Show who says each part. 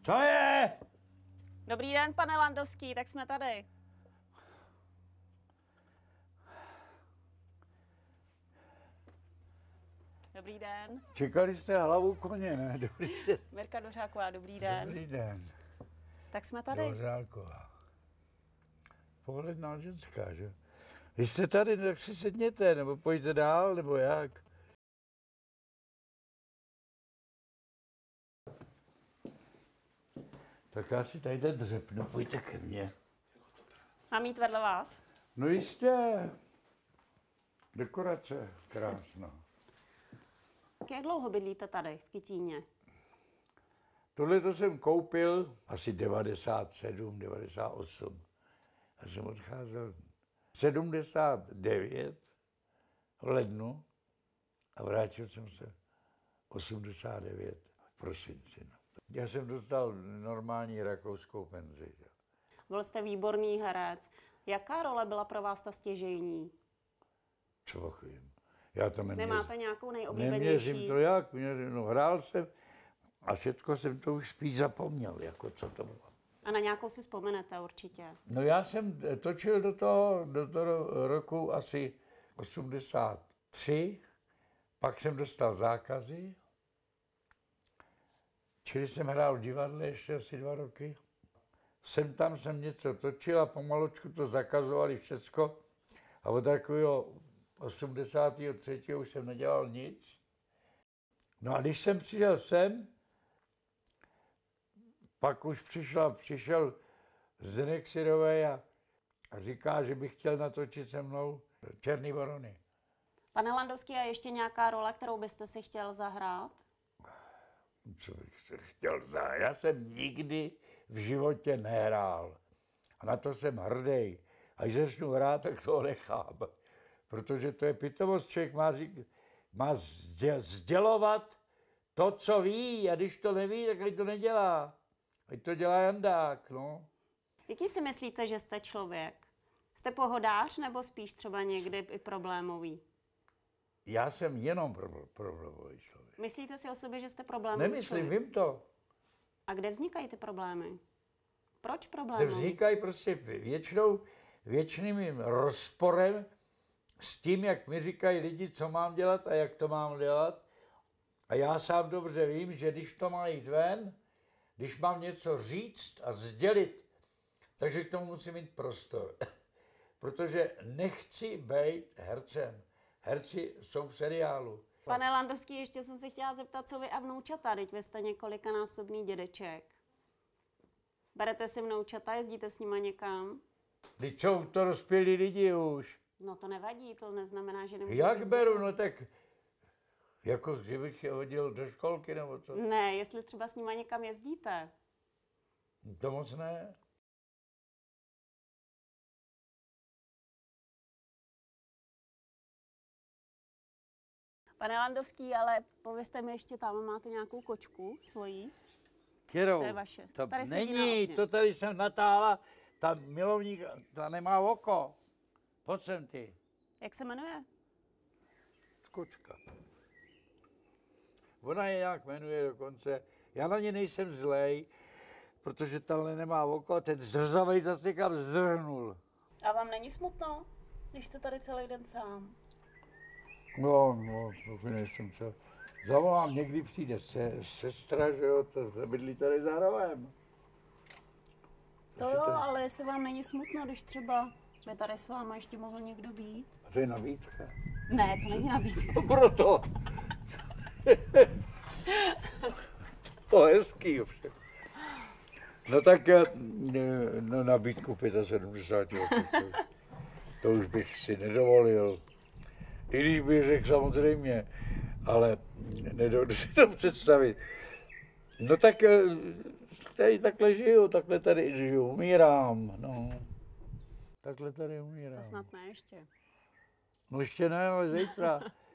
Speaker 1: Co je?
Speaker 2: Dobrý den, pane Landovský, tak jsme tady. Dobrý den.
Speaker 1: Čekali jste hlavu koně, ne? Dobrý den.
Speaker 2: Mirka Dořáková, dobrý den.
Speaker 1: Dobrý den.
Speaker 2: Tak jsme tady.
Speaker 1: Dořáková. Pohledná ženská, že? Vy jste tady, tak si sedněte, nebo pojďte dál, nebo jak? Tak já si tady dřepnu, pojďte ke mně.
Speaker 2: Mám jít vedle vás?
Speaker 1: No jistě. Dekorace krásná.
Speaker 2: Jak dlouho bydlíte tady, v Kytíně?
Speaker 1: Tohle to jsem koupil asi 97, 98. Já jsem odcházel 79 v lednu a vrátil jsem se 89 v prosinci. Já jsem dostal normální rakouskou penzi.
Speaker 2: Byl jste výborný herec. Jaká role byla pro vás ta stěžejní?
Speaker 1: Co vím. Já to
Speaker 2: Nemáte nějakou nejoblíbenější?
Speaker 1: Neměřím to jak, no, hrál jsem a všechno jsem to už spíš zapomněl, jako co to bylo.
Speaker 2: A na nějakou si vzpomenete určitě.
Speaker 1: No já jsem točil do toho roku asi 83, pak jsem dostal zákazy, čili jsem hrál v divadle ještě asi 2 roky. Sem tam jsem něco točil a pomaločku to zakazovali všecko a od takového 83. už jsem nedělal nic. No a když jsem přišel sem, pak už přišel Zdeněk Syrovej a říká, že bych chtěl natočit se mnou Černý vorony.
Speaker 2: Pane Landovský, a ještě nějaká role, kterou byste si chtěl zahrát?
Speaker 1: Co bych se chtěl zahrát? Já jsem nikdy v životě nehrál. A na to jsem hrdý. A když začnu hrát, tak to nechám. Protože to je pitomost, člověk má sdělovat to, co ví. A když to neví, tak ať to nedělá. Ať to dělá Jandák, no.
Speaker 2: Jaký si myslíte, že jste člověk? Jste pohodář nebo spíš třeba někdy i problémový?
Speaker 1: Já jsem jenom problémový člověk.
Speaker 2: Myslíte si o sobě, že jste problémový
Speaker 1: Nemyslím,
Speaker 2: člověk?
Speaker 1: vím to.
Speaker 2: A kde vznikají ty problémy? Proč
Speaker 1: Kde
Speaker 2: problémy?
Speaker 1: vznikají prostě věčným rozporem s tím, jak mi říkají lidi, co mám dělat a jak to mám dělat. A já sám dobře vím, že když to má jít ven, když mám něco říct a sdělit, takže k tomu musím mít prostor. Protože nechci být hercem. Herci jsou v seriálu.
Speaker 2: Pane Landovský, ještě jsem se chtěla zeptat, co vy a vnoučata, teď vy jste několikanásobný dědeček. Berete si vnoučata, jezdíte s nima někam?
Speaker 1: Teď jsou to dospělí lidi už.
Speaker 2: No to nevadí, to neznamená, že nemůžete.
Speaker 1: Jak beru, no tak jako kdybych je hodil do školky nebo co?
Speaker 2: Ne, jestli třeba s nima někam jezdíte.
Speaker 1: To moc ne.
Speaker 2: Pane Landovský, ale povězte mi ještě, tam máte nějakou kočku svojí?
Speaker 1: Kterou?
Speaker 2: To je vaše.
Speaker 1: To
Speaker 2: Tady sedí na
Speaker 1: není,
Speaker 2: okně.
Speaker 1: to tady jsem natáhla, ta milovník, ta nemá oko. Pojď sem ty.
Speaker 2: Jak se jmenuje?
Speaker 1: Kočka. Ona je nějak jmenuje dokonce. Já na ně nejsem zlej, protože tahle nemá oko a ten zrzavej zase někam zdrhnul.
Speaker 2: A vám není smutno, když jste tady celý den sám?
Speaker 1: No, to nejsem co. Zavolám, někdy přijde sestra, že jo, to bydlí tady za rohem.
Speaker 2: To jo, ale jestli vám není smutno, když třeba by tady s váma ještě mohl někdo být?
Speaker 1: A to je nabídka.
Speaker 2: Ne, to není nabídka.
Speaker 1: No proto. To je hezký ovšem. No tak no, nabídku 75 let. To už bych si nedovolil. I když bych řekl samozřejmě, ale nedovedu si to představit. No tak tady takhle žiju, takhle tady žiju, umírám, no. Takhle tady umírám.
Speaker 2: To snad ne ještě.
Speaker 1: No ještě ne, ale zítra.